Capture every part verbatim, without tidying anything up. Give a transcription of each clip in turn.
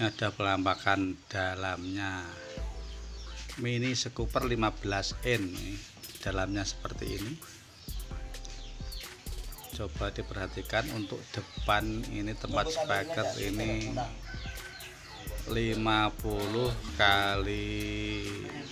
ada penampakan dalamnya. Mini Scooper lima belas in, dalamnya seperti ini. Coba diperhatikan untuk depan ini tempat speaker ini lima puluh kali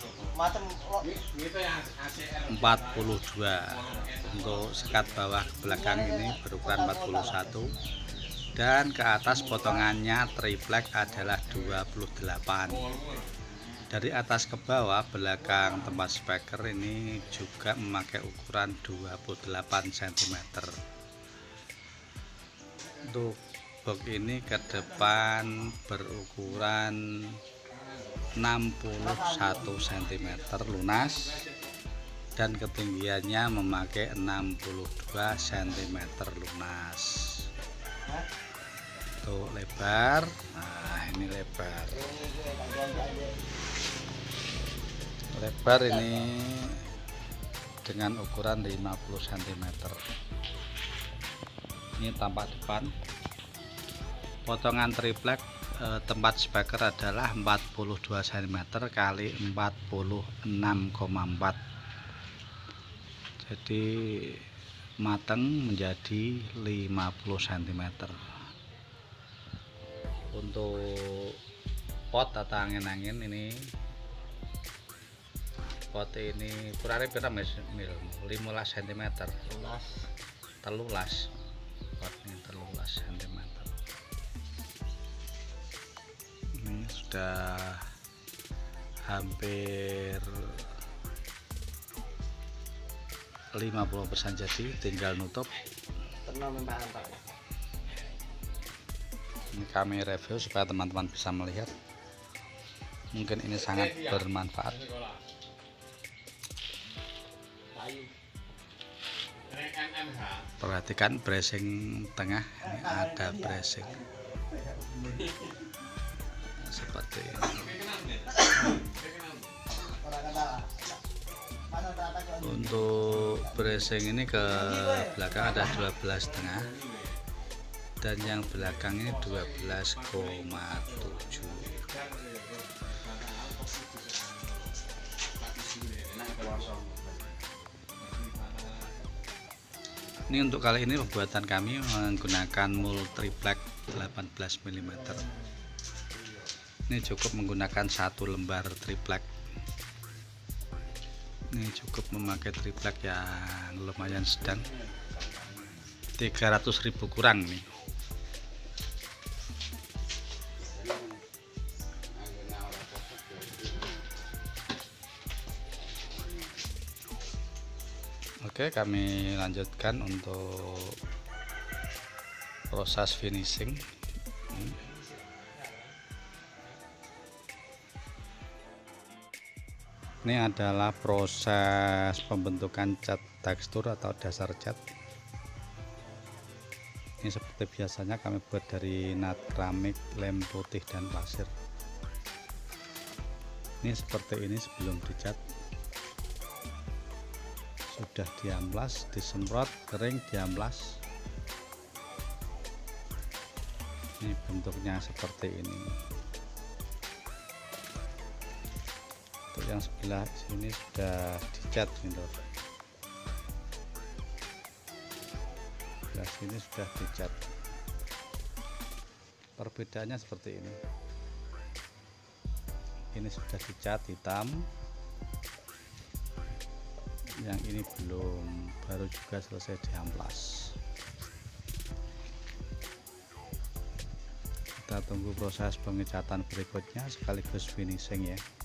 empat puluh dua. Untuk sekat bawah ke belakang ini berukuran empat puluh satu, dan ke atas potongannya triplek adalah dua puluh delapan. Dari atas ke bawah belakang tempat speaker ini juga memakai ukuran dua puluh delapan sentimeter. Untuk box ini ke depan berukuran enam puluh satu sentimeter lunas, dan ketinggiannya memakai enam puluh dua sentimeter lunas. Untuk lebar, nah ini lebar. Lebar ini dengan ukuran lima puluh sentimeter. Ini tampak depan. Potongan triplek eh, tempat speaker adalah empat puluh dua sentimeter kali empat puluh enam koma empat. Jadi matang menjadi lima puluh sentimeter. Untuk pot atau angin-angin ini, pot ini kurangnya berapa mil? lima belas sentimeter. Telulas. Pot ini telulas sentimeter. Ini sudah hampir lima puluh persen jadi, tinggal nutup. Ini kami review supaya teman-teman bisa melihat. Mungkin ini sangat bermanfaat. Perhatikan bracing tengah, ini ada bracing seperti ini. Untuk bracing ini ke belakang ada dua belas setengah, dan yang belakang ini dua belas koma tujuh. Ini untuk kali ini pembuatan kami menggunakan mul triplek delapan belas milimeter. Ini cukup menggunakan satu lembar triplek. Ini cukup memakai triplek yang lumayan sedang, tiga ratus ribu kurang nih. Oke, kami lanjutkan untuk proses finishing. Ini adalah proses pembentukan cat tekstur atau dasar cat. Ini seperti biasanya kami buat dari nut keramik, lem putih, dan pasir. Ini seperti ini sebelum dicat. Sudah diamplas, disemprot, kering, diamplas. Ini bentuknya seperti ini. Untuk yang sebelah sini sudah dicat gitu. Sebelah sini sudah dicat. Perbedaannya seperti ini. Ini sudah dicat hitam, yang ini belum, baru juga selesai diamplas. Kita tunggu proses pengecatan berikutnya sekaligus finishing ya.